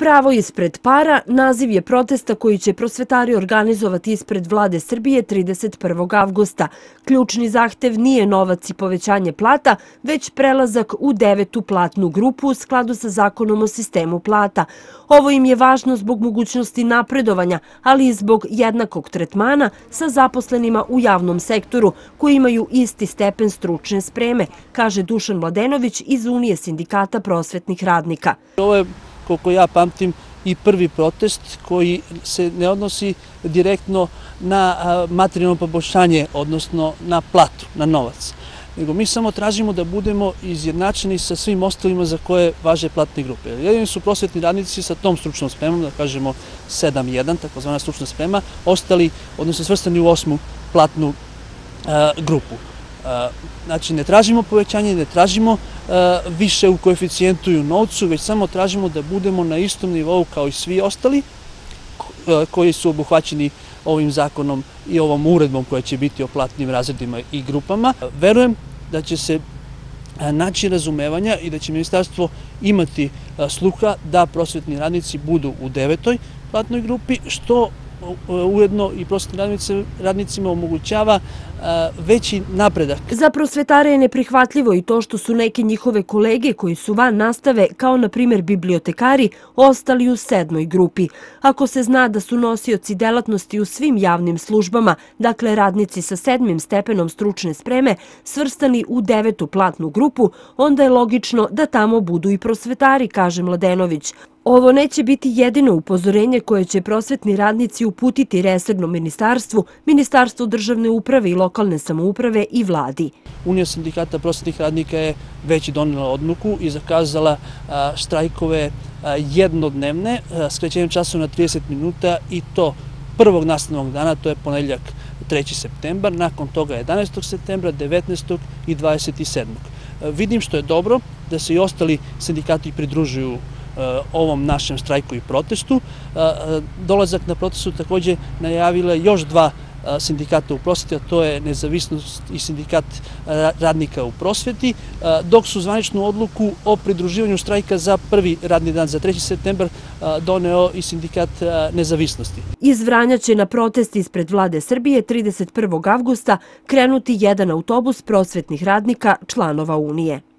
Pravo ispred para naziv je protesta koji će prosvetari organizovati ispred Vlade Srbije 31. avgusta. Ključni zahtev nije novac i povećanje plata, već prelazak u 9. platnu grupu u skladu sa zakonom o sistemu plata. Ovo im je važno zbog mogućnosti napredovanja, ali i zbog jednakog tretmana sa zaposlenima u javnom sektoru koji imaju isti stepen stručne spreme, kaže Dušan Mladenović iz Unije sindikata prosvetnih radnika. Ovo je, koliko ja pamtim, i prvi protest koji se ne odnosi direktno na materijalno poboljšanje, odnosno na platu, na novac. Nego mi samo tražimo da budemo izjednačeni sa svim ostalima za koje važe platne grupe. Jedini su prosvetni radnici sa tom stručnom spremom, da kažemo 7.1, takozvana stručna sprema, ostali, odnosno svrstani u 8. platnu grupu. Znači, ne tražimo povećanje, ne tražimo više u koeficijentu i u novcu, već samo tražimo da budemo na istom nivou kao i svi ostali koji su obuhvaćeni ovim zakonom i ovom uredbom koja će biti o platnim razredima i grupama. Verujem da će se naći razumevanja i da će ministarstvo imati sluha da prosvetni radnici budu u 9. platnoj grupi, što ujedno i prosvetnim radnicima omogućava veći napredak. Za prosvetare je neprihvatljivo i to što su neke njihove kolege koji su van nastave, kao na primjer bibliotekari, ostali u 7. grupi. Ako se zna da su nosioci delatnosti u svim javnim službama, dakle radnici sa 7. stepenom stručne spreme, svrstani u 9. platnu grupu, onda je logično da tamo budu i prosvetari, kaže Mladenović. Ovo neće biti jedino upozorenje koje će prosvetni radnici uputiti resornom ministarstvu, Ministarstvu državne uprave i lokalne samouprave i vladi. Unija sindikata prosvetnih radnika je već donela odluku i zakazala štrajkove jednodnevne, skraćenjem časa na 30 minuta i to prvog nastavnog dana, to je ponedeljak 3. septembar, nakon toga 11. septembra, 19. i 27. Vidim što je dobro da se i ostali sindikati pridružuju ovom našem štrajku i protestu. Dolazak na protestu također najavila još 2 sindikata u prosveti, a to je Nezavisnost i sindikat radnika u prosveti, dok su zvaničnu odluku o pridruživanju štrajka za prvi radni dan, za 3. septembar, doneo i sindikat Nezavisnosti. Iz Vranja će na protest ispred Vlade Srbije 31. avgusta krenuti jedan autobus prosvetnih radnika članova Unije.